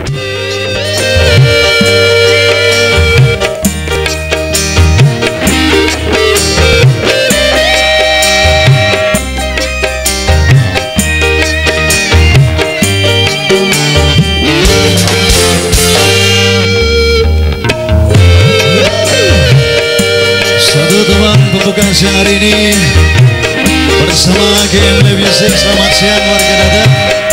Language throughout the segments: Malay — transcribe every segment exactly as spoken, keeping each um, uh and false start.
Pembukaan siang hari ini bersama G M Live Music. Selamat siang warga Dadap.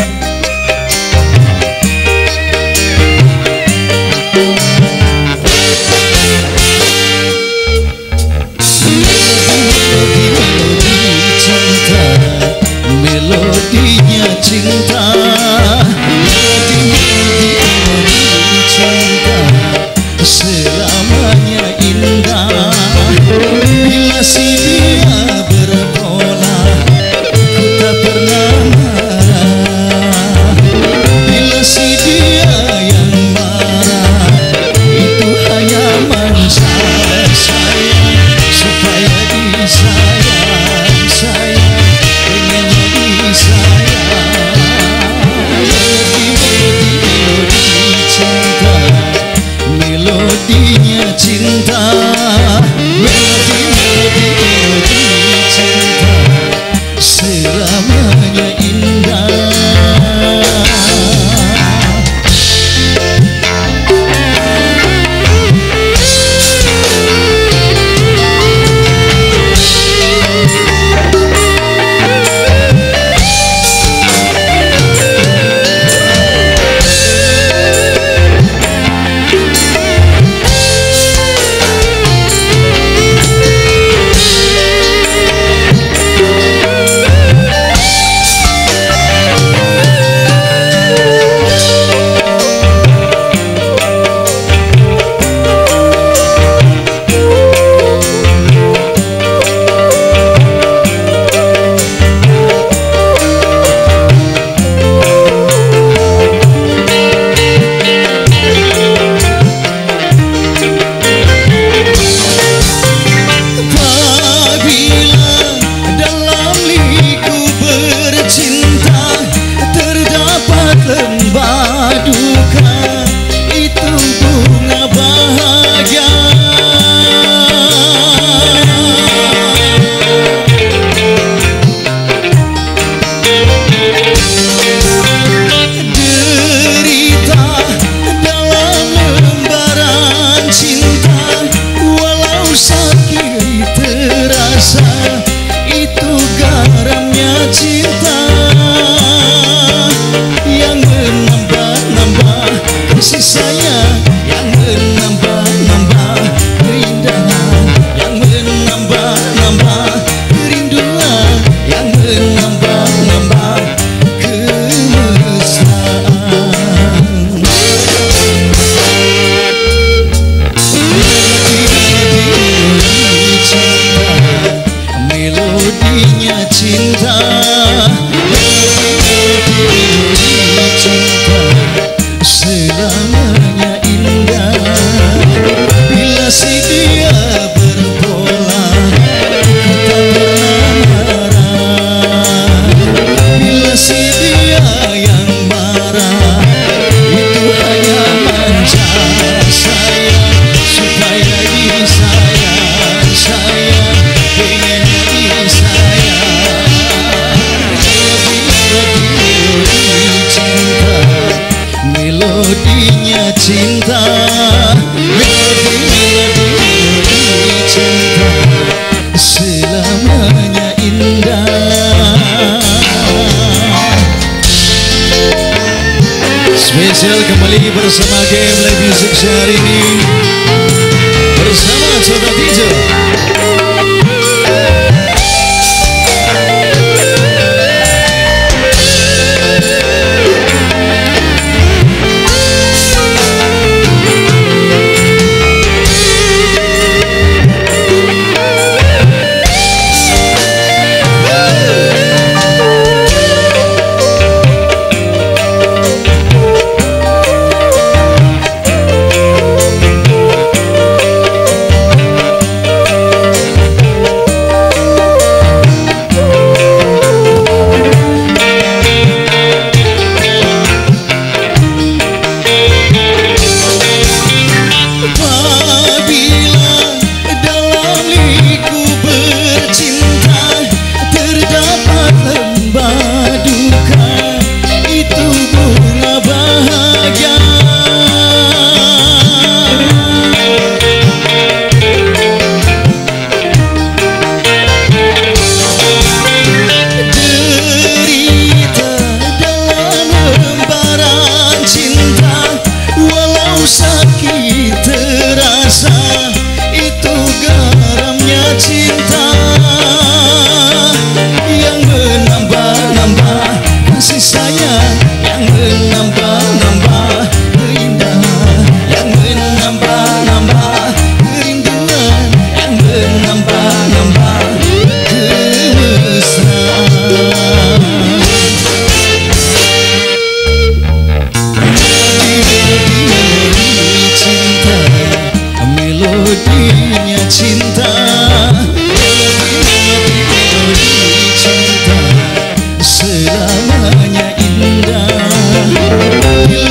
Melodinya cinta, melodi cinta selamanya indah. Bila si dia berbola, ku tak pernah marah. Bila si dia yang marah, itu hanya manja sayang, supaya disayang, sayang, pengennya disayang. Melodi, melodi, melodi cinta, melodinya cinta. Melodi, melodi, melodi cinta selamanya indah. Itu garamnya cinta yang menambah-nambah kasih sayang, yang menambah-nambah keindahan, yang menambah-nambah kerinduan, yang menambah-nambah kemesraan. Melodinya cinta, melodi, melodi cinta selamanya indah. Bila si dia berbola, ku tak pernah marah. Bila si dia yang marah, itu hanya manja sayang, supaya disayang, sayang, pengen melodinya cinta, melodi, melodi, melodi cinta selamanya indah. Spesial kembali bersama G M Live Music hari ini bersama Saudara Tijo.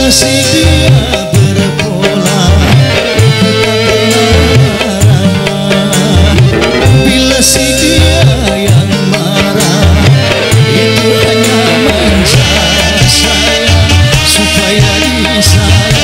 si dia berpola kita marah. Bila si dia yang marah itu hanya mencari saya supaya disayang.